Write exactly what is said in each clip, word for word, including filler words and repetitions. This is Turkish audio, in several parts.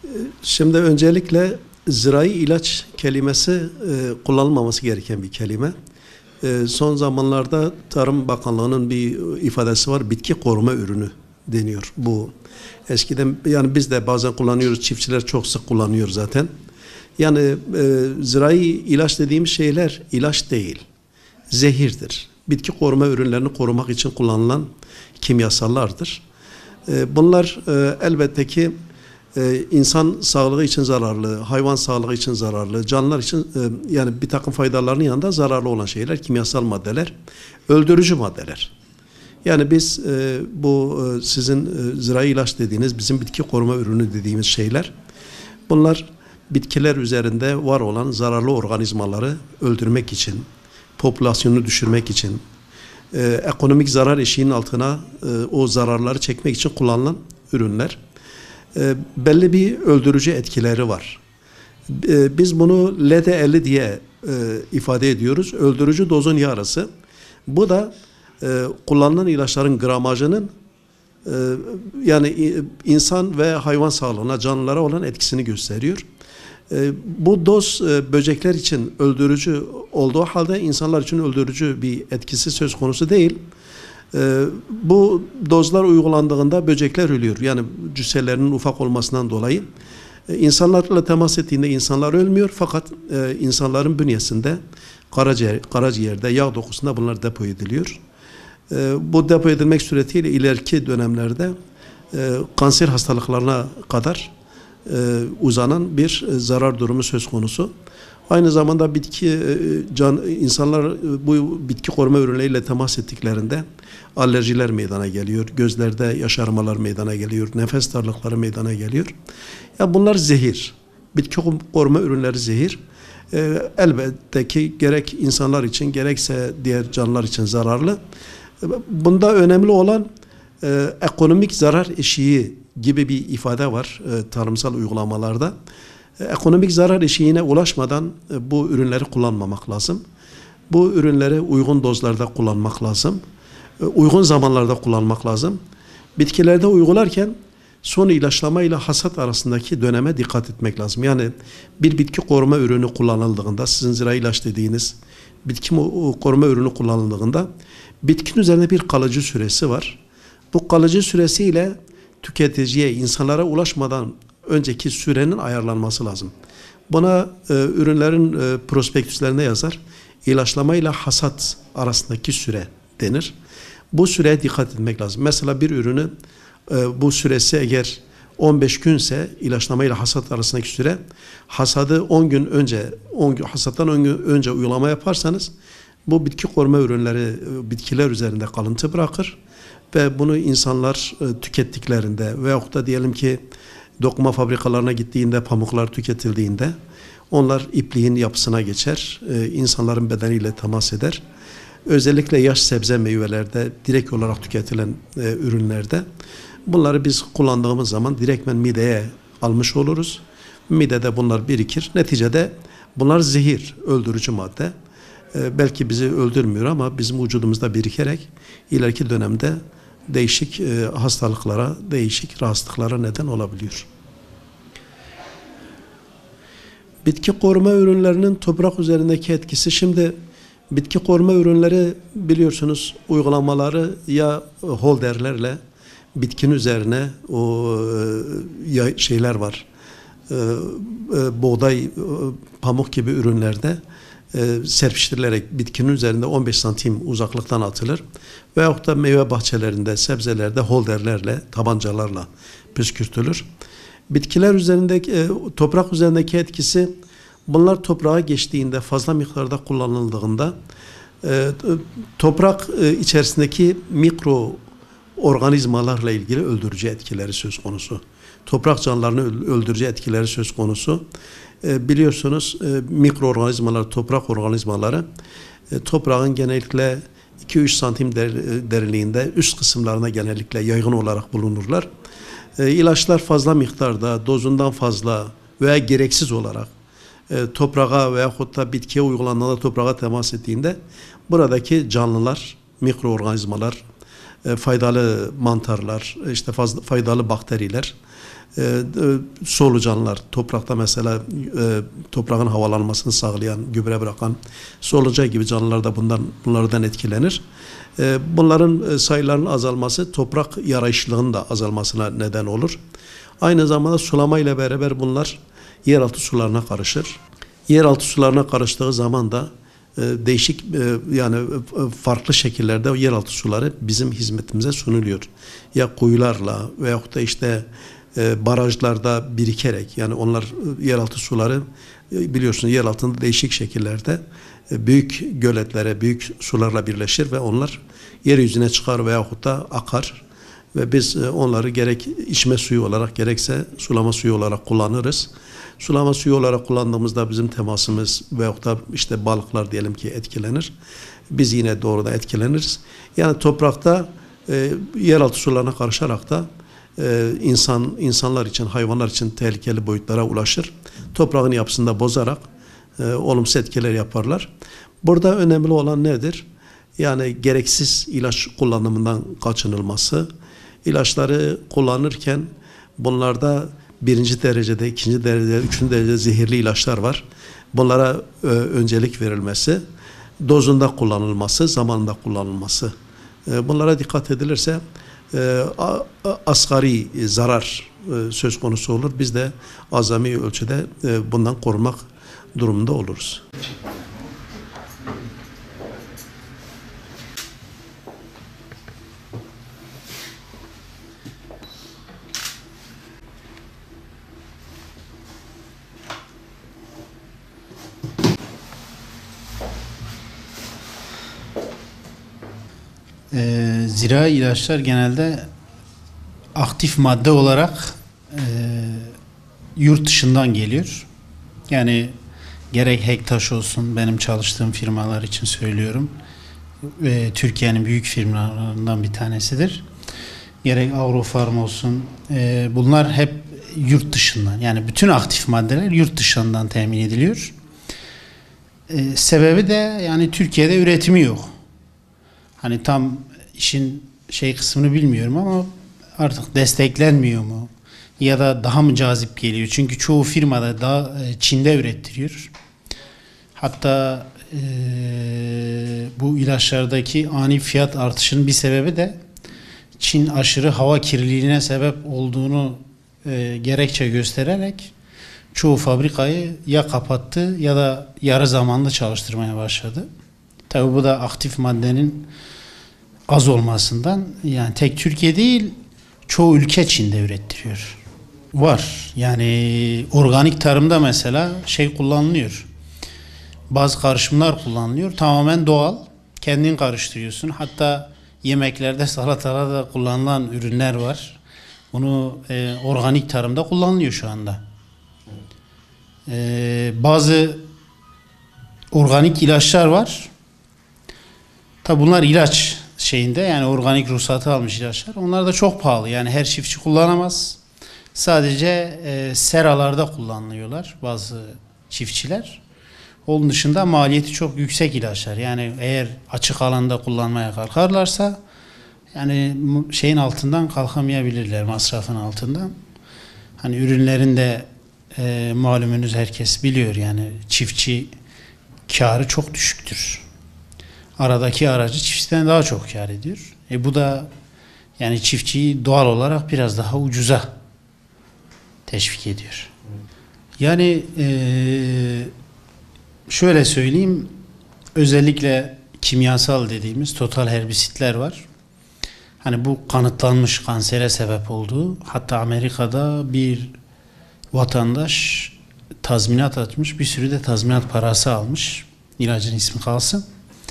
Şimdi öncelikle zirai ilaç kelimesi e, kullanılmaması gereken bir kelime. E, son zamanlarda Tarım Bakanlığı'nın bir ifadesi var. Bitki koruma ürünü deniyor. Bu eskiden, yani biz de bazen kullanıyoruz. Çiftçiler çok sık kullanıyor zaten. Yani e, zirai ilaç dediğimiz şeyler ilaç değil, zehirdir. Bitki koruma ürünlerini korumak için kullanılan kimyasallardır. E, bunlar e, elbette ki Ee, insan sağlığı için zararlı, hayvan sağlığı için zararlı, canlılar için e, yani bir takım faydalarının yanında zararlı olan şeyler, kimyasal maddeler, öldürücü maddeler. Yani biz e, bu e, sizin e, zirai ilaç dediğiniz, bizim bitki koruma ürünü dediğimiz şeyler, bunlar bitkiler üzerinde var olan zararlı organizmaları öldürmek için, popülasyonu düşürmek için, e, ekonomik zarar eşiğinin altına e, o zararları çekmek için kullanılan ürünler. E, belli bir öldürücü etkileri var. E, biz bunu L D elli diye e, ifade ediyoruz. Öldürücü dozun yarısı. Bu da e, kullanılan ilaçların gramajının e, yani insan ve hayvan sağlığına, canlılara olan etkisini gösteriyor. E, bu doz e, böcekler için öldürücü olduğu halde insanlar için öldürücü bir etkisi söz konusu değil. Ee, bu dozlar uygulandığında böcekler ölüyor. Yani cüsselerinin ufak olmasından dolayı. Ee, insanlarla temas ettiğinde insanlar ölmüyor. Fakat e, insanların bünyesinde, karaciğer, karaciğerde, yağ dokusunda bunlar depo ediliyor. Ee, bu depo edilmek suretiyle ileriki dönemlerde e, kanser hastalıklarına kadar e, uzanan bir e, zarar durumu söz konusu. Aynı zamanda bitki can insanlar bu bitki koruma ürünleriyle temas ettiklerinde alerjiler meydana geliyor. Gözlerde yaşarmalar meydana geliyor. Nefes darlıkları meydana geliyor. Ya bunlar zehir. Bitki koruma ürünleri zehir. Ee, elbette ki gerek insanlar için gerekse diğer canlılar için zararlı. Bunda önemli olan e, ekonomik zarar eşiği gibi bir ifade var e, tarımsal uygulamalarda. Ekonomik zarar eşiğine ulaşmadan bu ürünleri kullanmamak lazım. Bu ürünleri uygun dozlarda kullanmak lazım. Uygun zamanlarda kullanmak lazım. Bitkilerde uygularken son ilaçlama ile hasat arasındaki döneme dikkat etmek lazım. Yani bir bitki koruma ürünü kullanıldığında, sizin zirai ilaç dediğiniz bitki koruma ürünü kullanıldığında bitkinin üzerinde bir kalıcı süresi var. Bu kalıcı süresiyle tüketiciye, insanlara ulaşmadan önceki sürenin ayarlanması lazım. Buna e, ürünlerin e, prospektüslerine yazar. İlaçlama ile hasat arasındaki süre denir. Bu süreye dikkat etmek lazım. Mesela bir ürünü e, bu süresi eğer on beş günse ilaçlama ile hasat arasındaki süre, hasadı on gün önce, on gün, hasattan on gün önce uygulama yaparsanız bu bitki koruma ürünleri e, bitkiler üzerinde kalıntı bırakır ve bunu insanlar e, tükettiklerinde veyahut da diyelim ki dokuma fabrikalarına gittiğinde, pamuklar tüketildiğinde onlar ipliğin yapısına geçer, e, insanların bedeniyle temas eder. Özellikle yaş sebze meyvelerde, direkt olarak tüketilen e, ürünlerde bunları biz kullandığımız zaman direktmen mideye almış oluruz. Midede bunlar birikir. Neticede bunlar zehir, öldürücü madde. E, belki bizi öldürmüyor ama bizim vücudumuzda birikerek ileriki dönemde değişik e, hastalıklara, değişik rahatsızlıklara neden olabiliyor. Bitki koruma ürünlerinin toprak üzerindeki etkisi, şimdi bitki koruma ürünleri biliyorsunuz uygulamaları ya holderlerle bitkinin üzerine o e, şeyler var, e, e, buğday, e, pamuk gibi ürünlerde e, serpiştirilerek bitkinin üzerinde on beş santim uzaklıktan atılır. Veyahut da meyve bahçelerinde, sebzelerde holderlerle, tabancalarla püskürtülür. Bitkiler üzerindeki, e, toprak üzerindeki etkisi, bunlar toprağa geçtiğinde, fazla miktarda kullanıldığında e, toprak e, içerisindeki mikro organizmalarla ilgili öldürücü etkileri söz konusu. Toprak canlılarını öldürücü etkileri söz konusu. E, biliyorsunuz e, mikroorganizmalar, toprak organizmaları e, toprağın genellikle iki üç santim derinliğinde üst kısımlarına genellikle yaygın olarak bulunurlar. E, ilaçlar fazla miktarda, dozundan fazla veya gereksiz olarak e, toprağa veyahut da bitkiye uygulandığında toprağa temas ettiğinde buradaki canlılar, mikroorganizmalar e, faydalı mantarlar, işte fazla, faydalı bakteriler, e, e, solucanlar, toprakta mesela e, toprağın havalanmasını sağlayan, gübre bırakan solucan gibi canlılar da bundan, bunlardan etkilenir. E, bunların sayılarının azalması toprak yarayışlılığının da azalmasına neden olur. Aynı zamanda sulama ile beraber bunlar yeraltı sularına karışır. Yeraltı sularına karıştığı zaman da e, değişik e, yani e, farklı şekillerde yeraltı suları bizim hizmetimize sunuluyor. Ya kuyularla veyahut da işte e, barajlarda birikerek, yani onlar e, yeraltı suları e, biliyorsunuz yer altında değişik şekillerde e, büyük göletlere, büyük sularla birleşir ve onlar yeryüzüne çıkar veyahut da akar. Ve biz onları gerek içme suyu olarak gerekse sulama suyu olarak kullanırız. Sulama suyu olarak kullandığımızda bizim temasımız veyahut da işte balıklar diyelim ki etkilenir. Biz yine doğrudan etkileniriz. Yani toprakta e, yeraltı sularına karışarak da e, insan insanlar için, hayvanlar için tehlikeli boyutlara ulaşır. Toprağın yapısını da bozarak e, olumsuz etkiler yaparlar. Burada önemli olan nedir? Yani gereksiz ilaç kullanımından kaçınılması. İlaçları kullanırken bunlarda birinci derecede, ikinci derecede, üçüncü derecede zehirli ilaçlar var. Bunlara e, öncelik verilmesi, dozunda kullanılması, zamanında kullanılması. E, bunlara dikkat edilirse e, a, a, asgari zarar e, söz konusu olur. Biz de azami ölçüde e, bundan korunmak durumunda oluruz. E, zirai ilaçlar genelde aktif madde olarak e, yurt dışından geliyor. Yani gerek Hektaş olsun, benim çalıştığım firmalar için söylüyorum. E, Türkiye'nin büyük firmalarından bir tanesidir. Gerek Agrofarm olsun. E, bunlar hep yurt dışından. Yani bütün aktif maddeler yurt dışından temin ediliyor. E, sebebi de yani Türkiye'de üretimi yok. Hani tam işin şey kısmını bilmiyorum ama artık desteklenmiyor mu? Ya da daha mı cazip geliyor? Çünkü çoğu firmada daha Çin'de ürettiriyor. Hatta e, bu ilaçlardaki ani fiyat artışının bir sebebi de Çin aşırı hava kirliliğine sebep olduğunu e, gerekçe göstererek çoğu fabrikayı ya kapattı ya da yarı zamanlı çalıştırmaya başladı. Tabii bu da aktif maddenin az olmasından, yani tek Türkiye değil çoğu ülke Çin'de ürettiriyor. Var. Yani organik tarımda mesela şey kullanılıyor. Bazı karışımlar kullanılıyor. Tamamen doğal. Kendin karıştırıyorsun. Hatta yemeklerde, salatalarda da kullanılan ürünler var. Bunu e, organik tarımda kullanılıyor şu anda. E, bazı organik ilaçlar var. Tabi bunlar ilaç şeyinde, yani organik ruhsatı almış ilaçlar. Onlar da çok pahalı. Yani her çiftçi kullanamaz. Sadece e, seralarda kullanılıyorlar bazı çiftçiler. Onun dışında maliyeti çok yüksek ilaçlar. Yani eğer açık alanda kullanmaya kalkarlarsa yani şeyin altından kalkamayabilirler, masrafın altından. Hani ürünlerin de e, malumunuz herkes biliyor, yani çiftçi kârı çok düşüktür. Aradaki aracı çiftçiden daha çok kâr ediyor. E bu da yani çiftçiyi doğal olarak biraz daha ucuza teşvik ediyor. Yani e, şöyle söyleyeyim, özellikle kimyasal dediğimiz total herbisitler var. Hani bu kanıtlanmış kansere sebep olduğu, hatta Amerika'da bir vatandaş tazminat atmış, bir sürü de tazminat parası almış. İlacın ismi kalsın.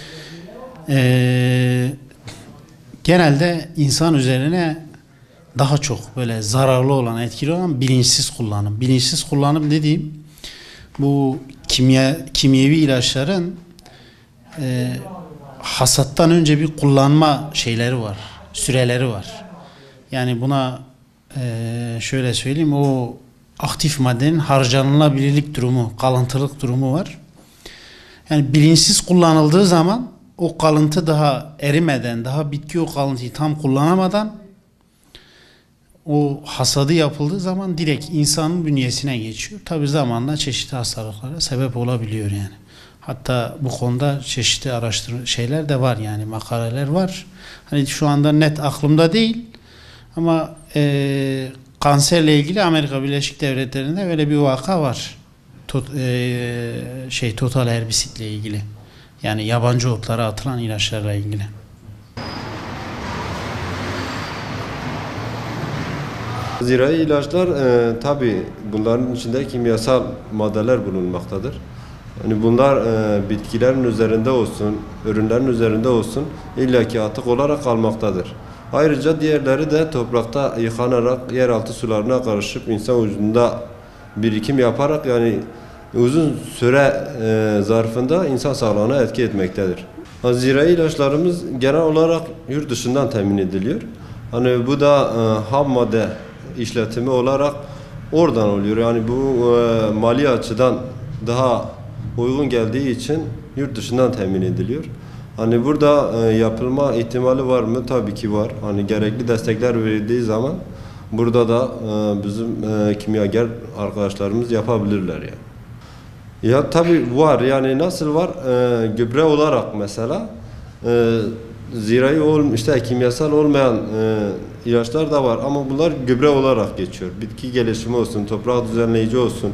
Ee, genelde insan üzerine daha çok böyle zararlı olan, etkili olan bilinçsiz kullanım. Bilinçsiz kullanım dediğim bu kimya, kimyevi ilaçların e, hasattan önce bir kullanma şeyleri var, süreleri var. Yani buna e, şöyle söyleyeyim, o aktif maddenin harcanılabilirlik durumu, kalıntılık durumu var. Yani bilinçsiz kullanıldığı zaman o kalıntı daha erimeden, daha bitki o kalıntıyı tam kullanamadan o hasadı yapıldığı zaman direkt insanın bünyesine geçiyor. Tabii zamanla çeşitli hastalıklara sebep olabiliyor yani. Hatta bu konuda çeşitli araştırma şeyler de var yani makaleler var. Hani şu anda net aklımda değil ama e, kanserle ilgili Amerika Birleşik Devletleri'nde öyle bir vaka var. Tot, e, şey total herbisitle ilgili. Yani yabancı otlara atılan ilaçlarla ilgili. Zirai ilaçlar e, tabi bunların içinde kimyasal maddeler bulunmaktadır. Yani bunlar e, bitkilerin üzerinde olsun, ürünlerin üzerinde olsun illaki atık olarak kalmaktadır. Ayrıca diğerleri de toprakta yıkanarak yeraltı sularına karışıp insan vücudunda birikim yaparak yani uzun süre e, zarfında insan sağlığına etki etmektedir. Zirai ilaçlarımız genel olarak yurt dışından temin ediliyor. Hani bu da e, ham madde işletimi olarak oradan oluyor. Yani bu e, mali açıdan daha uygun geldiği için yurt dışından temin ediliyor. Hani burada e, yapılma ihtimali var mı? Tabii ki var. Hani gerekli destekler verildiği zaman burada da e, bizim e, kimyager arkadaşlarımız yapabilirler yani. Ya tabii var. Yani nasıl var? E, gübre olarak mesela e, zirai ol, işte kimyasal olmayan e, ilaçlar da var ama bunlar gübre olarak geçiyor. Bitki gelişimi olsun, toprak düzenleyici olsun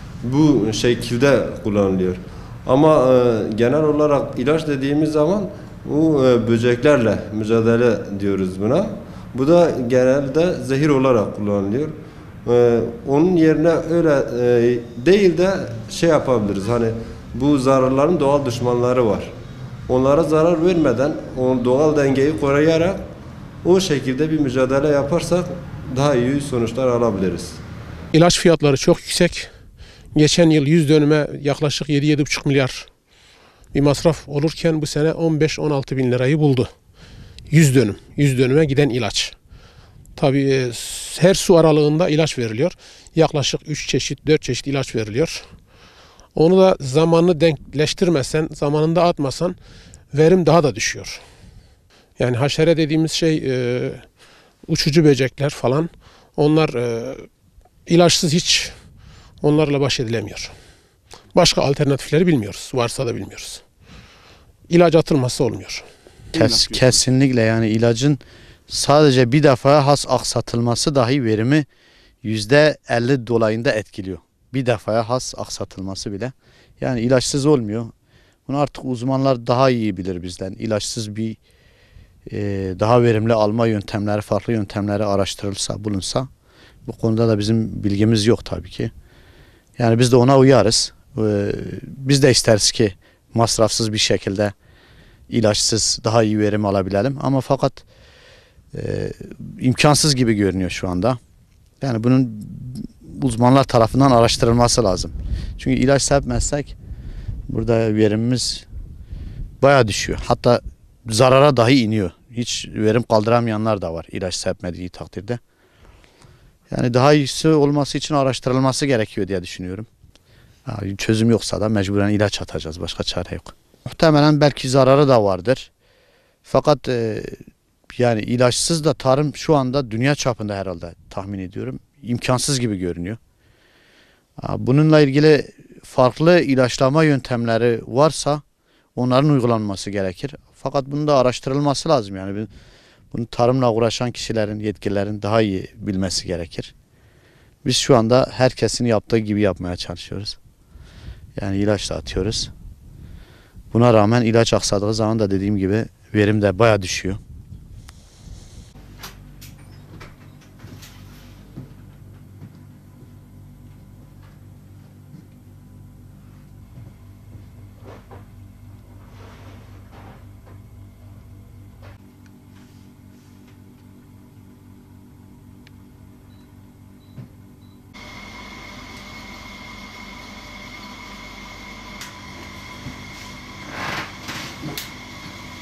bu şekilde kullanılıyor. Ama e, genel olarak ilaç dediğimiz zaman bu e, böceklerle mücadele diyoruz buna. Bu da genelde zehir olarak kullanılıyor. E, onun yerine öyle e, değil de şey yapabiliriz. Hani bu zararların doğal düşmanları var. Onlara zarar vermeden o doğal dengeyi koruyarak o şekilde bir mücadele yaparsak daha iyi sonuçlar alabiliriz. İlaç fiyatları çok yüksek. Geçen yıl yüz dönüme yaklaşık yedi yedi buçuk milyar bir masraf olurken bu sene on beş on altı bin lirayı buldu. yüz dönüm, yüz dönüme giden ilaç. Tabii her su aralığında ilaç veriliyor. Yaklaşık üç çeşit, dört çeşit ilaç veriliyor. Onu da zamanını denkleştirmesen, zamanında atmasan verim daha da düşüyor. Yani haşere dediğimiz şey e, uçucu böcekler falan onlar e, ilaçsız hiç onlarla baş edilemiyor. Başka alternatifleri bilmiyoruz. Varsa da bilmiyoruz. İlaç atılmazsa olmuyor. Kes, kesinlikle yani ilacın sadece bir defa has aksatılması dahi verimi yüzde elli dolayında etkiliyor. Bir defaya has aksatılması bile. Yani ilaçsız olmuyor. Bunu artık uzmanlar daha iyi bilir bizden. İlaçsız bir e, daha verimli alma yöntemleri, farklı yöntemleri araştırılsa, bulunsa. Bu konuda da bizim bilgimiz yok tabii ki. Yani biz de ona uyarız. Ee, biz de isteriz ki masrafsız bir şekilde ilaçsız daha iyi verim alabilelim. Ama fakat e, imkansız gibi görünüyor şu anda. Yani bunun uzmanlar tarafından araştırılması lazım. Çünkü ilaç sepmezsek burada verimimiz bayağı düşüyor. Hatta zarara dahi iniyor. Hiç verim kaldıramayanlar da var ilaç sepmediği takdirde. Yani daha iyisi olması için araştırılması gerekiyor diye düşünüyorum. Yani çözüm yoksa da mecburen ilaç atacağız. Başka çare yok. Muhtemelen belki zararı da vardır. Fakat e, yani ilaçsız da tarım şu anda dünya çapında herhalde tahmin ediyorum. İmkansız gibi görünüyor. Bununla ilgili farklı ilaçlama yöntemleri varsa onların uygulanması gerekir. Fakat bunun da araştırılması lazım. Yani bunu tarımla uğraşan kişilerin, yetkililerin daha iyi bilmesi gerekir. Biz şu anda herkesin yaptığı gibi yapmaya çalışıyoruz. Yani ilaç da atıyoruz. Buna rağmen ilaç aksadığı zaman da dediğim gibi verim de bayağı düşüyor.